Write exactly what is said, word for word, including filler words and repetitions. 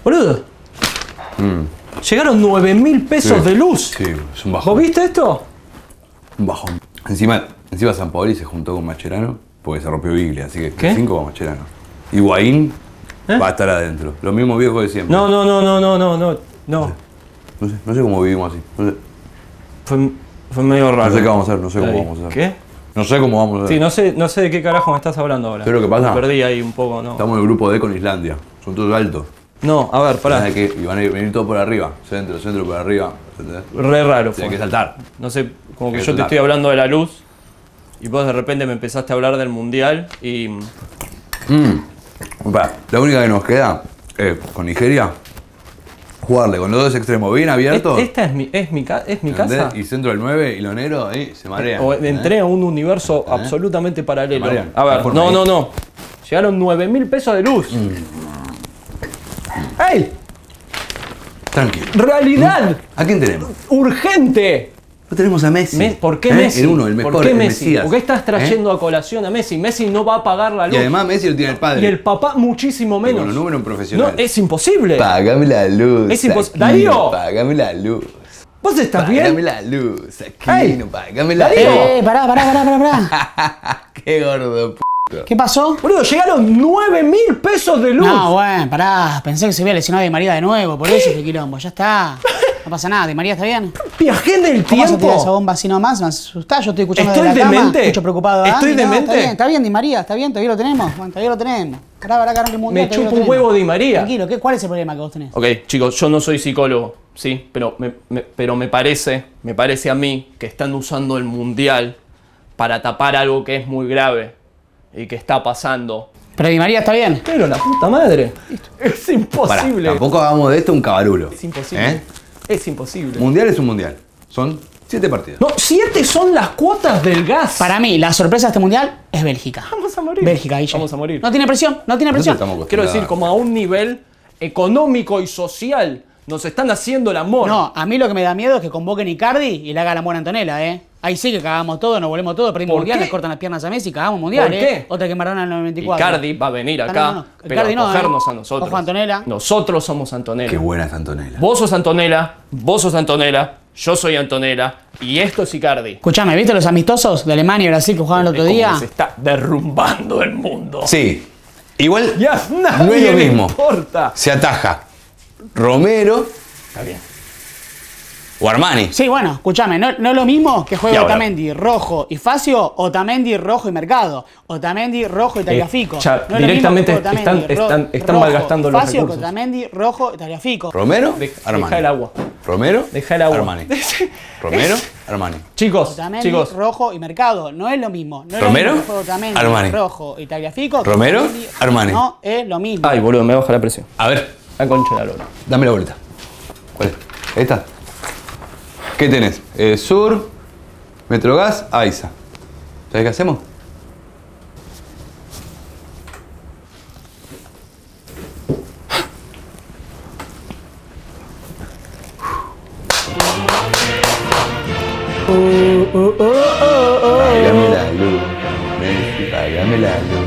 Boludo. Mm. Llegaron nueve mil pesos sí, de luz. Sí, es un bajón. ¿Vos viste esto? Un bajón. Encima, encima Sampaoli se juntó con Mascherano porque se rompió Biglia, así que ¿qué? cinco va Mascherano. Higuaín ¿Eh? va a estar adentro. Los mismos viejos de siempre. No, no, no, no, no, no, no. No, no, sé, no sé cómo vivimos así. No sé. Fue, fue medio raro. No sé qué vamos a hacer, no sé cómo Ay, vamos a hacer. ¿Qué? No sé cómo vamos a hacer. Sí, no sé, no sé de qué carajo me estás hablando ahora. ¿Pero qué pasa? Me perdí ahí un poco, ¿no? Estamos en el grupo D con Islandia. Son todos altos. No, a ver, pará. Que, y van a venir todos por arriba. Centro, centro por arriba. ¿Entendés? Re raro fue. Hay que saltar. No sé, como que, que yo saltar. te estoy hablando de la luz y vos de repente me empezaste a hablar del mundial y... Mm. La única que nos queda es con Nigeria jugarle con los dos extremos bien abiertos. Esta es mi, es mi, es mi casa. Y centro del nueve y los negros ahí se marean. O entré ¿eh? a un universo ¿Eh? absolutamente paralelo. A ver, no, no, no, no. Llegaron nueve mil pesos de luz. Mm. ¡Ey! Tranquilo. ¡Realidad! ¿A quién tenemos? ¡Urgente! No tenemos a Messi. Me, ¿Por qué ¿Eh? Messi? El uno, el mejor, ¿Por qué el Messi? Mesías. ¿Por qué estás trayendo ¿Eh? a colación a Messi? Messi no va a pagar la luz. Y además Messi lo tiene el padre. Y el papá muchísimo menos. Con los números profesionales. No, es imposible. Págame la luz. Es imposible. ¡Darío! Págame la luz. ¿Vos estás bien? Págame la luz. Aquino, págame la luz. Eh, pará, pará, pará, pará, pará. Qué gordo, p***. ¿Qué pasó? Boludo, llegaron nueve mil pesos de luz. No, bueno, pará. Pensé que se había lesionado Di María de nuevo, por eso fue quilombo. Ya está. No pasa nada, Di María está bien. Viajé en el ¿Cómo vas a tirar tiempo. esa bomba así nomás? Me asustás, yo estoy escuchando ¿Estoy de la demente? cama, mucho preocupado. ¿Estoy no, demente? Está bien, está bien, Di María, está bien, todavía lo tenemos. Bueno, todavía lo tenemos. Pará, pará, caramba, el mundial. Me chupo un huevo Di María. Tranquilo, ¿qué, ¿cuál es el problema que vos tenés? Ok, chicos, yo no soy psicólogo, sí, pero me, me, pero me parece, me parece a mí que están usando el mundial para tapar algo que es muy grave y que está pasando. Pero Di María está bien. Pero la puta madre. Es imposible. Pará, tampoco hagamos de esto un cabarulo. Es imposible. ¿Eh? Es imposible. Mundial es un mundial. Son siete partidos. No, siete son las cuotas del gas. Para mí, la sorpresa de este mundial es Bélgica. Vamos a morir. Bélgica, Guille. Vamos a morir. No tiene presión, no tiene presión. Quiero decir, como a un nivel económico y social, nos están haciendo el amor. No, a mí lo que me da miedo es que convoquen a Icardi y le haga el amor a Antonella, ¿eh? Ahí sí que cagamos todo, nos volvemos todo, perdimos mundial, le cortan las piernas a Messi, cagamos mundial, ¿Por ¿eh? qué? Otra que Maradona en el noventa y cuatro. Icardi va a venir acá, no, no, no. pero Icardi a no, cogernos ¿eh? a nosotros. Ojo, Antonella. Nosotros somos Antonella. Qué buena es Antonella. Vos sos Antonella, vos sos Antonella, yo soy Antonella y esto es Icardi. Escuchame, ¿viste los amistosos de Alemania y Brasil que jugaban el otro Como día? que se está derrumbando el mundo. Sí. Igual Ya nadie no es lo le mismo. importa. Se ataja Romero. Está bien. O Armani. Sí, bueno, escúchame, no, no es lo mismo que juegue Y ahora. Otamendi, Rojo y Facio, Otamendi, Rojo y Mercado, Otamendi, Rojo y Tagliafico. Eh, ya, no es lo directamente mismo que están- Otamendi, están- están Rojo, malgastando los Facio, recursos. Otamendi, Rojo y Tagliafico. Romero, De- Armani. deja el agua. Romero, Deja el agua. Armani. Romero, Armani. Chicos, Otamendi, chicos, Rojo y Mercado, no es lo mismo. No es Romero, lo mismo que juegue Otamendi, Armani. Rojo y Tagliafico. que Romero, Otamendi, Armani. No es lo mismo. ay boludo, me baja la presión. A ver, La concha de la lora. dame la boleta. ¿Cuál es? ¿Esta? ¿Qué tenés? Eh, Sur, Metrogas, AISA. ¿Sabés qué hacemos? Págame la luz, Messi, págame la luz.